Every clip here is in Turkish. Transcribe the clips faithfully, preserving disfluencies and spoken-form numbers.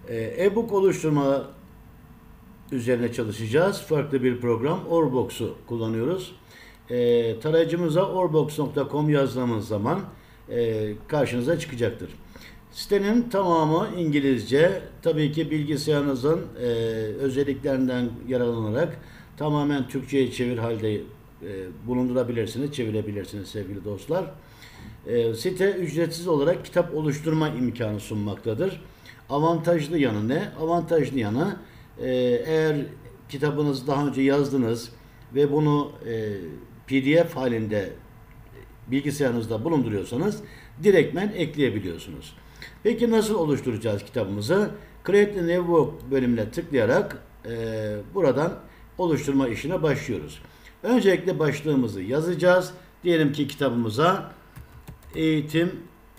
E-book oluşturma üzerine çalışacağız. Farklı bir program Orbox'u kullanıyoruz. E, tarayıcımıza orbox nokta com yazdığımız zaman e, karşınıza çıkacaktır. Sitenin tamamı İngilizce. Tabii ki bilgisayarınızın e, özelliklerinden yararlanarak tamamen Türkçe'ye çevir halde e, bulundurabilirsiniz, çevirebilirsiniz sevgili dostlar. E, site ücretsiz olarak kitap oluşturma imkanı sunmaktadır. Avantajlı yanı ne? Avantajlı yanı e, eğer kitabınızı daha önce yazdınız ve bunu e, P D F halinde bilgisayarınızda bulunduruyorsanız direktmen ekleyebiliyorsunuz. Peki nasıl oluşturacağız kitabımızı? Create a New Work bölümüne tıklayarak e, buradan oluşturma işine başlıyoruz. Öncelikle başlığımızı yazacağız. Diyelim ki kitabımıza eğitim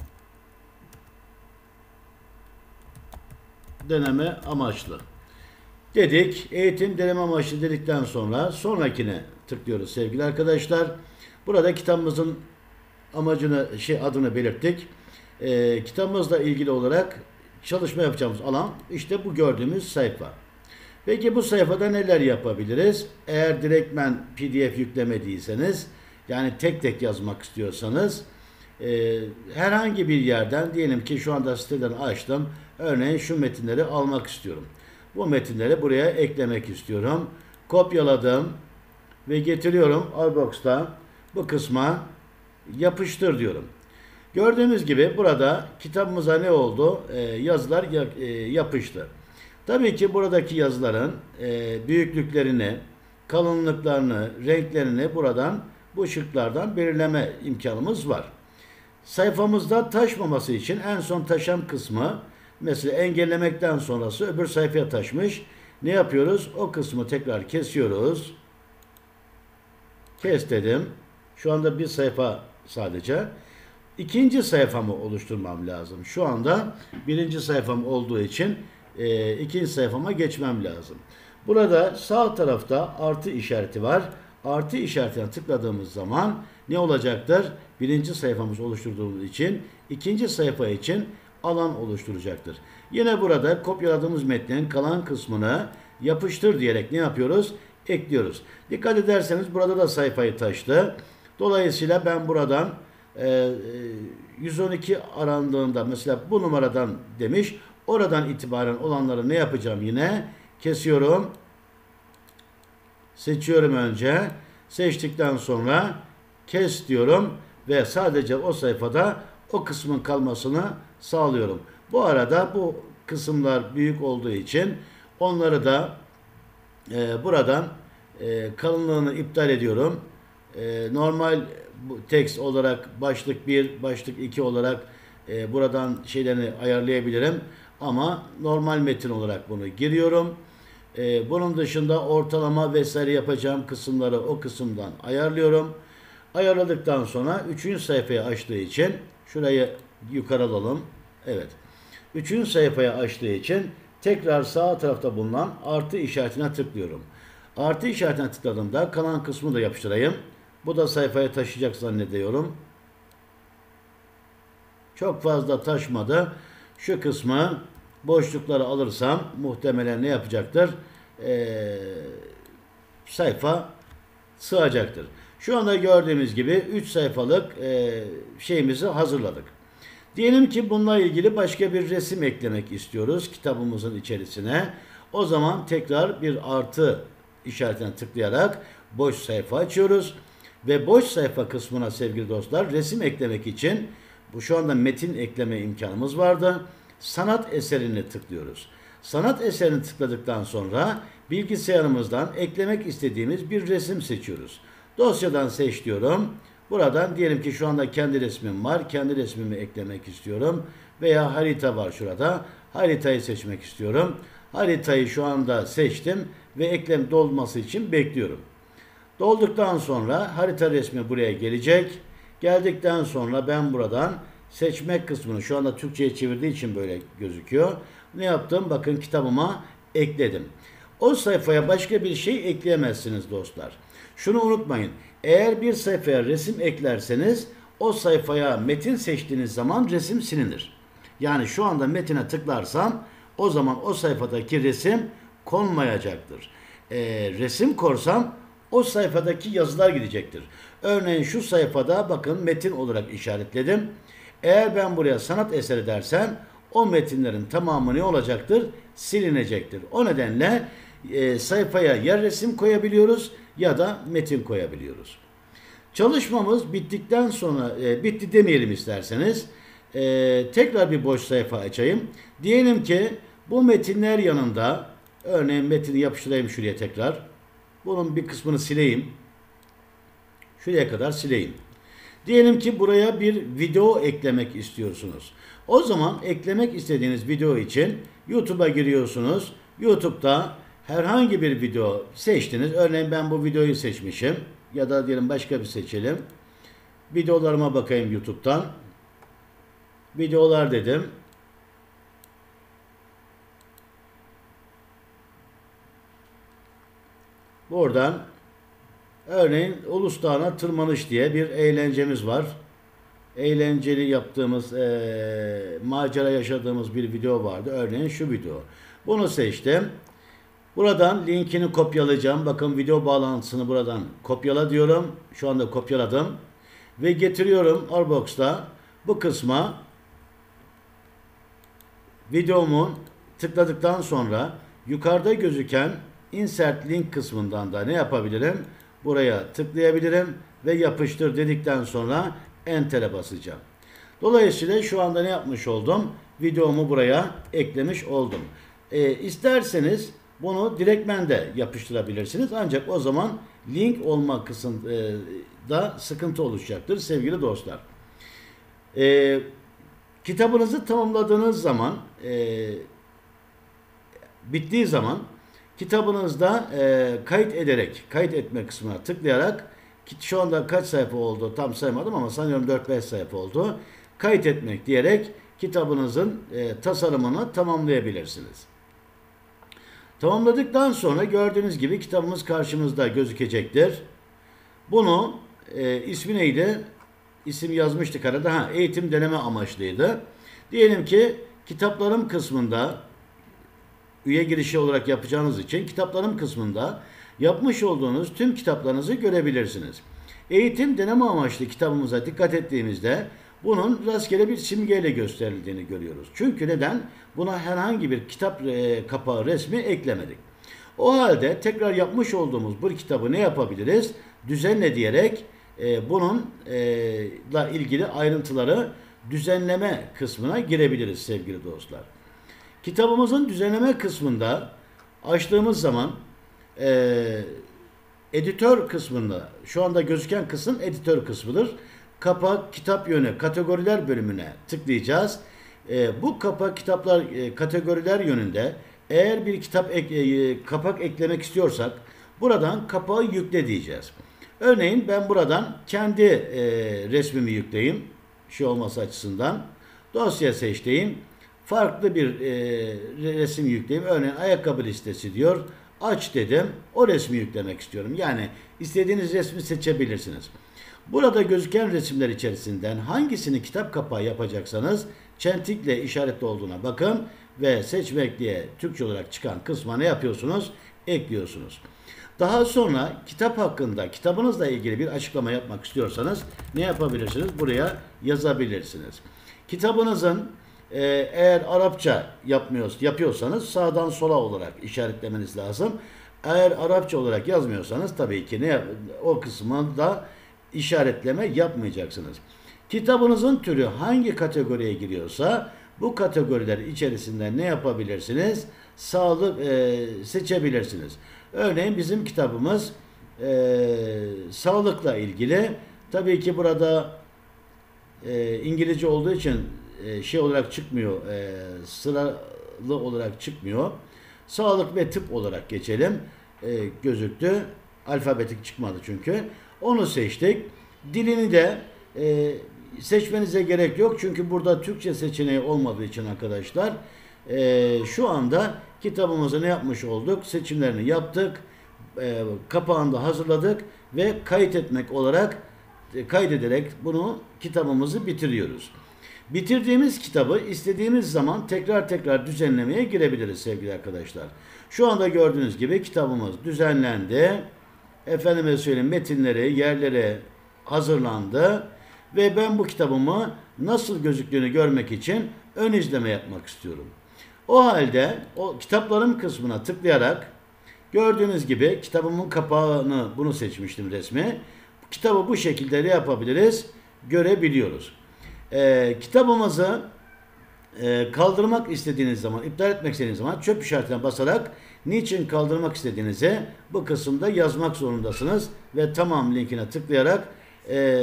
deneme amaçlı dedik. Eğitim deneme amaçlı dedikten sonra sonrakine tıklıyoruz sevgili arkadaşlar. Burada kitabımızın amacını, şey adını belirttik. Ee, kitabımızla ilgili olarak çalışma yapacağımız alan işte bu gördüğümüz sayfa. Peki bu sayfada neler yapabiliriz? Eğer direktmen P D F yüklemediyseniz, yani tek tek yazmak istiyorsanız e, herhangi bir yerden, diyelim ki şu anda siteden açtım. Örneğin şu metinleri almak istiyorum. Bu metinleri buraya eklemek istiyorum. Kopyaladım ve getiriyorum Orbox'ta bu kısma yapıştır diyorum. Gördüğünüz gibi burada kitabımıza ne oldu? Ee, yazılar ya, e, yapıştı. Tabii ki buradaki yazıların e, büyüklüklerini, kalınlıklarını, renklerini buradan bu şıklardan belirleme imkanımız var. Sayfamızda taşmaması için en son taşan kısmı, mesela engellemekten sonrası öbür sayfaya taşmış. Ne yapıyoruz? O kısmı tekrar kesiyoruz. Kes dedim. Şu anda bir sayfa sadece. İkinci sayfamı oluşturmam lazım. Şu anda birinci sayfam olduğu için e, ikinci sayfama geçmem lazım. Burada sağ tarafta artı işareti var. Artı işaretine tıkladığımız zaman ne olacaktır? Birinci sayfamız oluşturduğumuz için ikinci sayfa için alan oluşturacaktır. Yine burada kopyaladığımız metnin kalan kısmını yapıştır diyerek ne yapıyoruz? Ekliyoruz. Dikkat ederseniz burada da sayfayı taştı. Dolayısıyla ben buradan e, yüz on iki arandığında mesela bu numaradan demiş. Oradan itibaren olanları ne yapacağım yine? Kesiyorum. Seçiyorum önce. Seçtikten sonra kes diyorum ve sadece o sayfada o kısmın kalmasını sağlıyorum. Bu arada bu kısımlar büyük olduğu için onları da e, buradan e, kalınlığını iptal ediyorum. E, normal bu text olarak başlık bir, başlık iki olarak e, buradan şeylerini ayarlayabilirim. Ama normal metin olarak bunu giriyorum. E, bunun dışında ortalama vesaire yapacağım kısımları o kısımdan ayarlıyorum. Ayarladıktan sonra üçüncü sayfayı açtığı için şurayı yukarı alalım. Evet. Üçüncü sayfayı açtığı için tekrar sağ tarafta bulunan artı işaretine tıklıyorum. Artı işaretine tıkladığımda kalan kısmı da yapıştırayım. Bu da sayfaya taşıyacak zannediyorum. Çok fazla taşmadı. Şu kısmı boşlukları alırsam muhtemelen ne yapacaktır? Ee, sayfa sığacaktır. Şu anda gördüğümüz gibi üç sayfalık e, şeyimizi hazırladık. Diyelim ki bununla ilgili başka bir resim eklemek istiyoruz kitabımızın içerisine. O zaman tekrar bir artı işaretine tıklayarak boş sayfa açıyoruz. Ve boş sayfa kısmına sevgili dostlar resim eklemek için bu şu anda metin ekleme imkanımız vardı. Sanat eserini tıklıyoruz. Sanat eserini tıkladıktan sonra bilgisayarımızdan eklemek istediğimiz bir resim seçiyoruz. Dosyadan seç diyorum. Buradan diyelim ki şu anda kendi resmim var. Kendi resmimi eklemek istiyorum. Veya harita var şurada. Haritayı seçmek istiyorum. Haritayı şu anda seçtim ve eklem dolması için bekliyorum. Dolduktan sonra harita resmi buraya gelecek. Geldikten sonra ben buradan seçmek kısmını şu anda Türkçe'ye çevirdiği için böyle gözüküyor. Ne yaptım? Bakın kitabıma ekledim. O sayfaya başka bir şey ekleyemezsiniz dostlar. Şunu unutmayın. Eğer bir sayfaya resim eklerseniz o sayfaya metin seçtiğiniz zaman resim silinir. Yani şu anda metine tıklarsam o zaman o sayfadaki resim konmayacaktır. E, resim korsam o sayfadaki yazılar gidecektir. Örneğin şu sayfada bakın metin olarak işaretledim. Eğer ben buraya sanat eseri dersen o metinlerin tamamı ne olacaktır? Silinecektir. O nedenle e, sayfaya ya resim koyabiliyoruz ya da metin koyabiliyoruz. Çalışmamız bittikten sonra e, bitti demeyelim isterseniz. E, tekrar bir boş sayfa açayım. Diyelim ki bu metinler yanında örneğin metini yapıştırayım şuraya tekrar. Bunun bir kısmını sileyim. Şuraya kadar sileyim. Diyelim ki buraya bir video eklemek istiyorsunuz. O zaman eklemek istediğiniz video için YouTube'a giriyorsunuz. YouTube'da herhangi bir video seçtiniz. Örneğin ben bu videoyu seçmişim. Ya da diyelim başka bir seçelim. Videolarıma bakayım YouTube'dan. Videolar dedim. Buradan örneğin Ulus Dağı'na tırmanış diye bir eğlencemiz var. Eğlenceli yaptığımız, e, macera yaşadığımız bir video vardı. Örneğin şu video. Bunu seçtim. Buradan linkini kopyalayacağım. Bakın video bağlantısını buradan kopyala diyorum. Şu anda kopyaladım. Ve getiriyorum Artbox'ta bu kısma videomun tıkladıktan sonra yukarıda gözüken insert link kısmından da ne yapabilirim? Buraya tıklayabilirim ve yapıştır dedikten sonra enter'e basacağım. Dolayısıyla şu anda ne yapmış oldum? Videomu buraya eklemiş oldum. E, isterseniz bunu direktmen de yapıştırabilirsiniz. Ancak o zaman link olma kısmında sıkıntı oluşacaktır sevgili dostlar. E, kitabınızı tamamladığınız zaman e, bittiği zaman kitabınızda e, kayıt ederek, kayıt etme kısmına tıklayarak şu anda kaç sayfa oldu tam saymadım ama sanıyorum dört beş sayfa oldu. Kayıt etmek diyerek kitabınızın e, tasarımını tamamlayabilirsiniz. Tamamladıktan sonra gördüğünüz gibi kitabımız karşımızda gözükecektir. Bunu e, ismi neydi? İsim yazmıştık arada. Ha, eğitim deneme amaçlıydı. Diyelim ki kitaplarım kısmında üye girişi olarak yapacağınız için kitaplarım kısmında yapmış olduğunuz tüm kitaplarınızı görebilirsiniz. Eğitim deneme amaçlı kitabımıza dikkat ettiğimizde bunun rastgele bir simgeyle gösterildiğini görüyoruz. Çünkü neden? Buna herhangi bir kitap e, kapağı resmi eklemedik. O halde tekrar yapmış olduğumuz bu kitabı ne yapabiliriz? Düzenle diyerek e, bununla e, ilgili ayrıntıları düzenleme kısmına girebiliriz sevgili dostlar. Kitabımızın düzenleme kısmında açtığımız zaman e, editör kısmında şu anda gözüken kısım editör kısmıdır. Kapak, kitap yönü, kategoriler bölümüne tıklayacağız. E, bu kapak, kitaplar, e, kategoriler yönünde eğer bir kitap ek, e, kapak eklemek istiyorsak buradan kapağı yükle diyeceğiz. Örneğin ben buradan kendi e, resmimi yükleyeyim. Şey olması açısından. Dosya seçtiğim. Farklı bir e, resim yükleyeyim. Örneğin ayakkabı listesi diyor. Aç dedim. O resmi yüklemek istiyorum. Yani istediğiniz resmi seçebilirsiniz. Burada gözüken resimler içerisinden hangisini kitap kapağı yapacaksanız çentikle işaretli olduğuna bakın ve seçmek diye Türkçe olarak çıkan kısma ne yapıyorsunuz? Ekliyorsunuz. Daha sonra kitap hakkında, kitabınızla ilgili bir açıklama yapmak istiyorsanız ne yapabilirsiniz? Buraya yazabilirsiniz. Kitabınızın e, eğer Arapça yapmıyorsanız, yapıyorsanız sağdan sola olarak işaretlemeniz lazım. Eğer Arapça olarak yazmıyorsanız tabii ki ne o kısmında işaretleme yapmayacaksınız. Kitabınızın türü hangi kategoriye giriyorsa bu kategoriler içerisinde ne yapabilirsiniz? Sağlık e, seçebilirsiniz. Örneğin bizim kitabımız e, sağlıkla ilgili. Tabii ki burada e, İngilizce olduğu için e, şey olarak çıkmıyor, e, sıralı olarak çıkmıyor. Sağlık ve tıp olarak geçelim. E, gözüktü. Alfabetik çıkmadı çünkü. Onu seçtik. Dilini de e, seçmenize gerek yok. Çünkü burada Türkçe seçeneği olmadığı için arkadaşlar e, şu anda kitabımızı ne yapmış olduk? Seçimlerini yaptık. E, kapağını da hazırladık ve kayıt etmek olarak e, kaydederek bunu kitabımızı bitiriyoruz. Bitirdiğimiz kitabı istediğimiz zaman tekrar tekrar düzenlemeye girebiliriz sevgili arkadaşlar. Şu anda gördüğünüz gibi kitabımız düzenlendi. Efendime söyleyeyim, metinleri, yerlere hazırlandı. Ve ben bu kitabımı nasıl gözüktüğünü görmek için ön izleme yapmak istiyorum. O halde o kitaplarım kısmına tıklayarak gördüğünüz gibi kitabımın kapağını bunu seçmiştim, resmi. Kitabı bu şekilde ne yapabiliriz? Görebiliyoruz. Ee, kitabımızı e, kaldırmak istediğiniz zaman, iptal etmek istediğiniz zaman çöp işaretine basarak niçin kaldırmak istediğinizi bu kısımda yazmak zorundasınız. Ve tamam linkine tıklayarak e,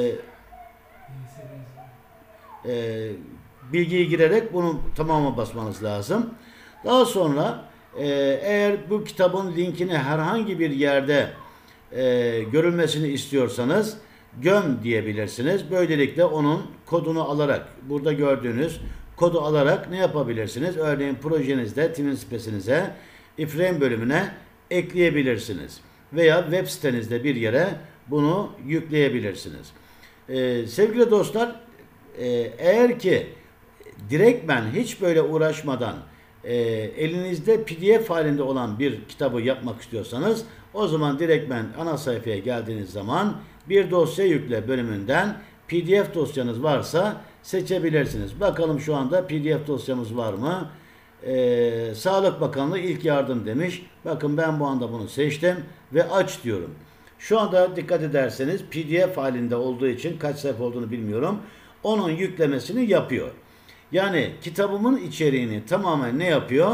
e, bilgiyi girerek bunu tamama basmanız lazım. Daha sonra e, eğer bu kitabın linkini herhangi bir yerde e, görülmesini istiyorsanız göm diyebilirsiniz. Böylelikle onun kodunu alarak, burada gördüğünüz kodu alarak ne yapabilirsiniz? Örneğin projenizde, TwinSpace'inize, iframe bölümüne ekleyebilirsiniz. Veya web sitenizde bir yere bunu yükleyebilirsiniz. Ee, sevgili dostlar, e, eğer ki direktmen hiç böyle uğraşmadan e, elinizde P D F halinde olan bir kitabı yapmak istiyorsanız, o zaman direktmen ana sayfaya geldiğiniz zaman bir dosya yükle bölümünden P D F dosyanız varsa seçebilirsiniz. Bakalım şu anda P D F dosyamız var mı? Ee, Sağlık Bakanlığı ilk yardım demiş. Bakın ben bu anda bunu seçtim ve aç diyorum. Şu anda dikkat ederseniz P D F halinde olduğu için kaç sayfa olduğunu bilmiyorum. Onun yüklemesini yapıyor. Yani kitabımın içeriğini tamamen ne yapıyor?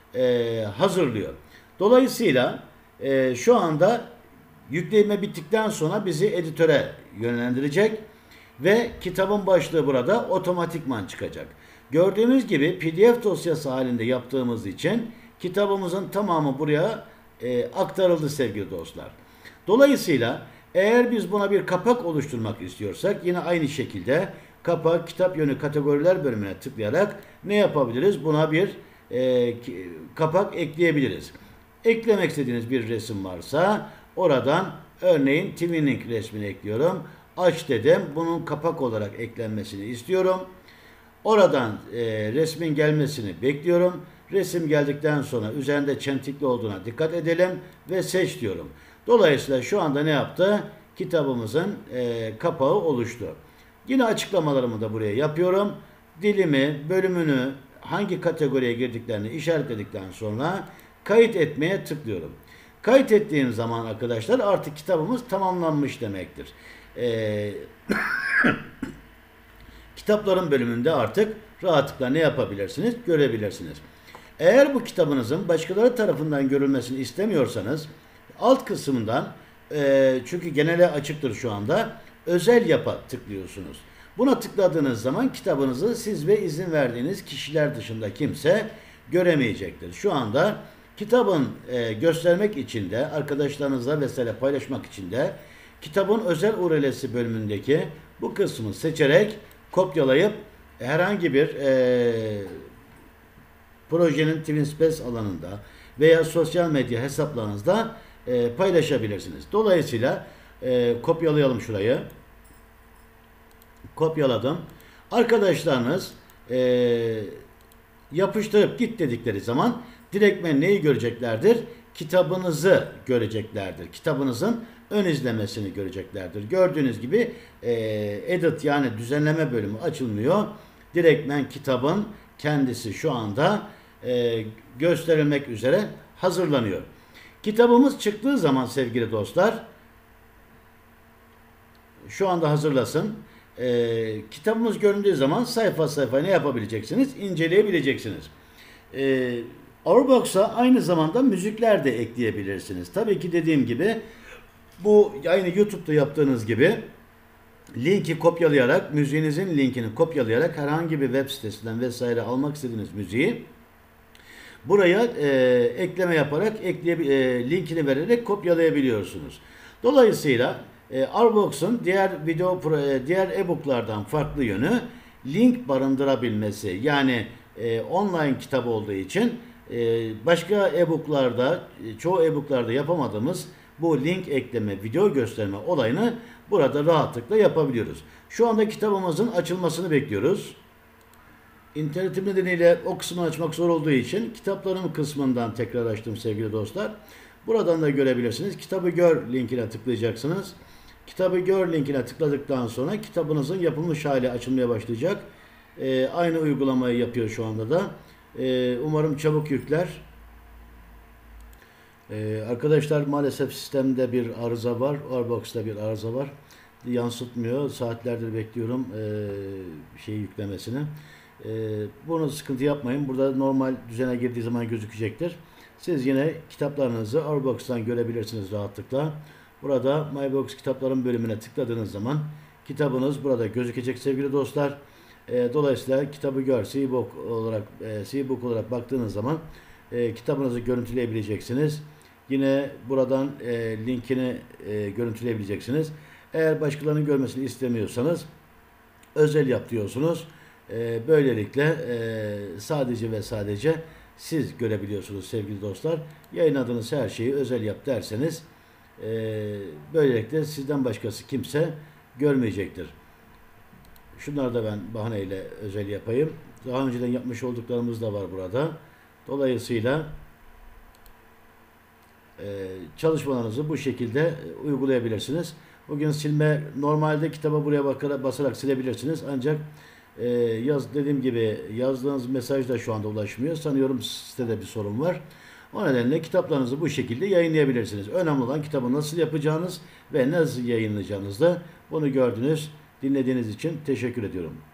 Ee, hazırlıyor. Dolayısıyla e, şu anda yükleme bittikten sonra bizi editöre yönlendirecek ve kitabın başlığı burada otomatikman çıkacak. Gördüğümüz gibi P D F dosyası halinde yaptığımız için kitabımızın tamamı buraya e, aktarıldı sevgili dostlar. Dolayısıyla eğer biz buna bir kapak oluşturmak istiyorsak yine aynı şekilde kapak, kitap yönü kategoriler bölümüne tıklayarak ne yapabiliriz? Buna bir e, kapak ekleyebiliriz. Eklemek istediğiniz bir resim varsa oradan örneğin Twinning resmini ekliyorum. Aç dedim. Bunun kapak olarak eklenmesini istiyorum. Oradan e, resmin gelmesini bekliyorum. Resim geldikten sonra üzerinde çentikli olduğuna dikkat edelim ve seç diyorum. Dolayısıyla şu anda ne yaptı? Kitabımızın e, kapağı oluştu. Yine açıklamalarımı da buraya yapıyorum. Dilimi, bölümünü, hangi kategoriye girdiklerini işaretledikten sonra kayıt etmeye tıklıyorum. Kayıt ettiğim zaman arkadaşlar artık kitabımız tamamlanmış demektir. Ee, kitapların bölümünde artık rahatlıkla ne yapabilirsiniz? Görebilirsiniz. Eğer bu kitabınızın başkaları tarafından görülmesini istemiyorsanız alt kısmından e, çünkü genele açıktır şu anda, özel yapa tıklıyorsunuz. Buna tıkladığınız zaman kitabınızı siz ve izin verdiğiniz kişiler dışında kimse göremeyecektir. Şu anda kitabın e, göstermek için de arkadaşlarınızla vesaire paylaşmak için de kitabın özel U R L'si bölümündeki bu kısmı seçerek kopyalayıp herhangi bir e, projenin TwinSpace alanında veya sosyal medya hesaplarınızda e, paylaşabilirsiniz. Dolayısıyla e, kopyalayalım şurayı. Kopyaladım. Arkadaşlarınız e, yapıştırıp git dedikleri zaman direktmen neyi göreceklerdir? Kitabınızı göreceklerdir. Kitabınızın ön izlemesini göreceklerdir. Gördüğünüz gibi e, edit yani düzenleme bölümü açılmıyor. Direktmen kitabın kendisi şu anda e, gösterilmek üzere hazırlanıyor. Kitabımız çıktığı zaman sevgili dostlar, şu anda hazırlasın. E, kitabımız göründüğü zaman sayfa sayfa ne yapabileceksiniz? İnceleyebileceksiniz. E, Aurbox'a aynı zamanda müzikler de ekleyebilirsiniz. Tabii ki dediğim gibi bu aynı YouTube'da yaptığınız gibi linki kopyalayarak, müziğinizin linkini kopyalayarak herhangi bir web sitesinden vesaire almak istediğiniz müziği buraya e, ekleme yaparak ekleye, e, linkini vererek kopyalayabiliyorsunuz. Dolayısıyla e, Aurbox'un diğer video e, diğer e-booklardan farklı yönü link barındırabilmesi. Yani e, online kitap olduğu için e, başka e-booklarda, e, çoğu e-booklarda yapamadığımız bu link ekleme, video gösterme olayını burada rahatlıkla yapabiliyoruz. Şu anda kitabımızın açılmasını bekliyoruz. İnternetim nedeniyle o kısmı açmak zor olduğu için kitaplarım kısmından tekrar açtım sevgili dostlar. Buradan da görebilirsiniz. Kitabı gör linkine tıklayacaksınız. Kitabı gör linkine tıkladıktan sonra kitabınızın yapılmış hali açılmaya başlayacak. Ee, aynı uygulamayı yapıyor şu anda da. Ee, umarım çabuk yükler. Ee, arkadaşlar maalesef sistemde bir arıza var. Orbox'ta bir arıza var. Yansıtmıyor. Saatlerdir bekliyorum ee, şey yüklemesini. Ee, bunu sıkıntı yapmayın. Burada normal düzene girdiği zaman gözükecektir. Siz yine kitaplarınızı Orbox'tan görebilirsiniz rahatlıkla. Burada MyBox kitapların bölümüne tıkladığınız zaman kitabınız burada gözükecek sevgili dostlar. E, dolayısıyla kitabı gör, e-book olarak e, e-book olarak baktığınız zaman e, kitabınızı görüntüleyebileceksiniz. Yine buradan e, linkini e, görüntüleyebileceksiniz. Eğer başkalarının görmesini istemiyorsanız özel yap diyorsunuz. E, böylelikle e, sadece ve sadece siz görebiliyorsunuz sevgili dostlar. Yayınladığınız her şeyi özel yap derseniz e, böylelikle sizden başkası kimse görmeyecektir. Şunları da ben bahaneyle özel yapayım. Daha önceden yapmış olduklarımız da var burada. Dolayısıyla e, çalışmalarınızı bu şekilde uygulayabilirsiniz. Bugün silme, normalde kitaba buraya bakarak, basarak silebilirsiniz. Ancak e, yaz dediğim gibi yazdığınız mesaj da şu anda ulaşmıyor. Sanıyorum sitede bir sorun var. O nedenle kitaplarınızı bu şekilde yayınlayabilirsiniz. Önemli olan kitabı nasıl yapacağınız ve nasıl yayınlayacağınızda bunu gördünüz. Dinlediğiniz için teşekkür ediyorum.